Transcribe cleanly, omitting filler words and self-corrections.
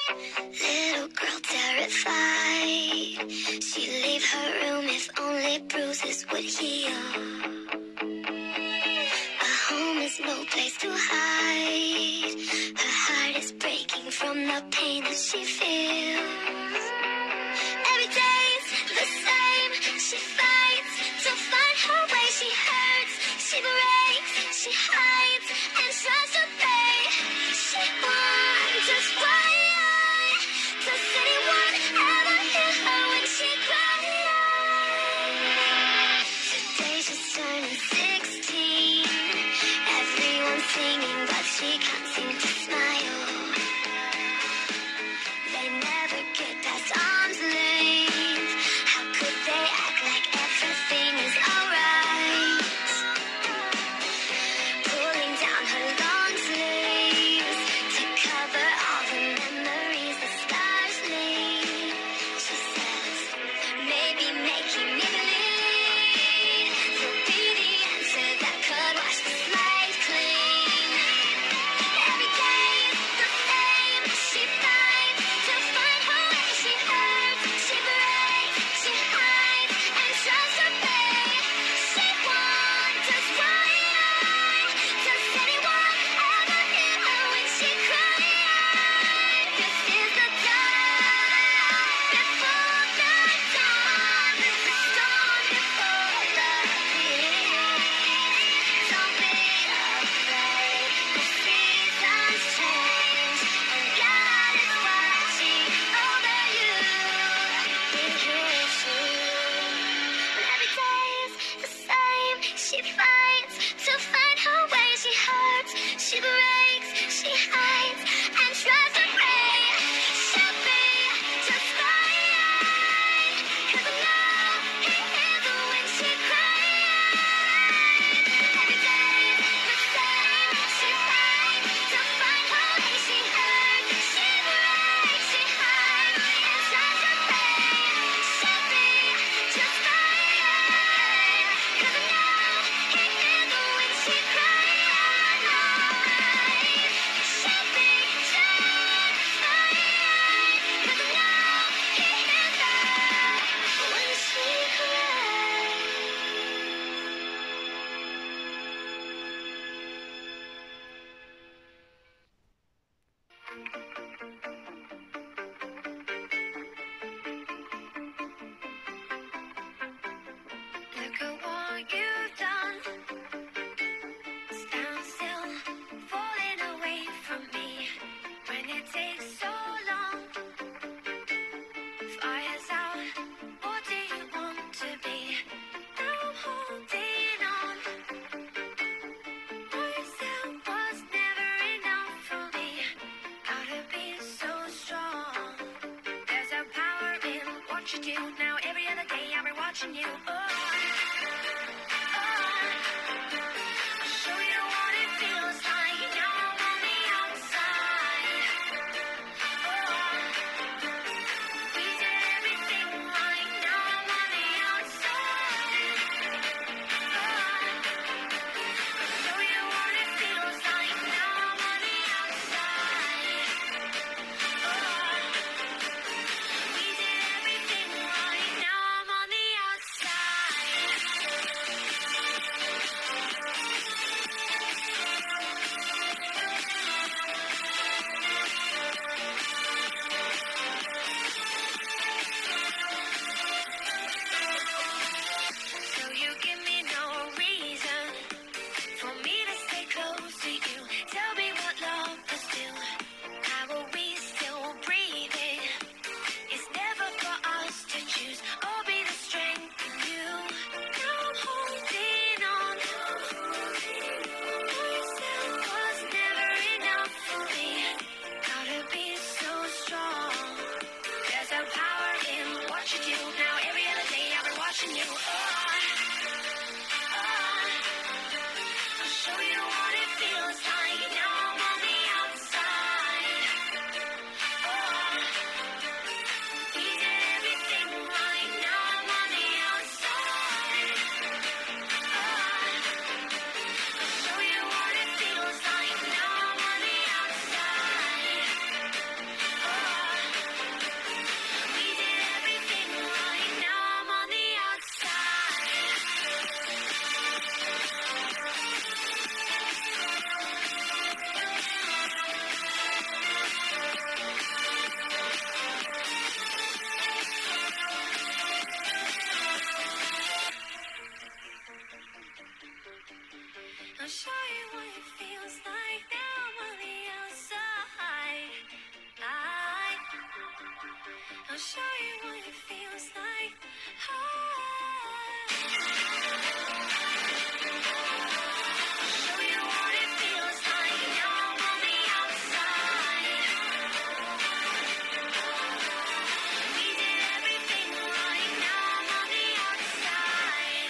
Little girl terrified, she'd leave her room if only bruises would heal. A home is no place to hide, her heart is breaking from the pain that she feels. Every day's the same, she fights to find her way, she hurts, she breaks, she hides and tries to pay. She wonders why. Does anyone ever hear her when she cries? Today she's turning 16. Everyone's singing, but she can't seem to smile. They never get past arm's length. How could they act like everything is alright? Pulling down her long sleeves to cover all the memories the scars leave. She says, maybe making me bleed will be the answer that could wash the slate clean. Every day's the same, she fights to find her way, she hurts, she breaks, she hides and tries to pay. She wonders why. Does anyone ever hear her when she cries? This is the dawn before the dawn, the storm before the peace. Don't be afraid, the seasons change and God is watching over you. Be here soon. Every day's the same, she fights to find her way, she hurts, she breaks, she hides and tries to pray. She'll be just fine, 'cause I know he hears her when she cries. Every day's the same, she fights to find her way, she hurts, she breaks, she hides and tries to pray. She'll be just fine, 'cause I know he hears her when she cries. She'll be just fine, 'cause I know he hears her when she cries. Look at what you've done. Stand still, falling away from me. When it takes so long, fire's out. What do you want to be? Now I'm holding on. Myself was never enough for me. Gotta be so strong. There's a power in what you do. Now every other day I'll be watching you. Oh, I'll show you what it feels like. Now I'm on the outside. We did everything right. Now I'm on the outside. I'll show you what it feels like. Now I'm on the outside. We did everything right. Now I'm on the outside. I'll show you what it feels like. Show you what it feels like. Now I'm on the outside. We did everything right. Now I'm on the outside.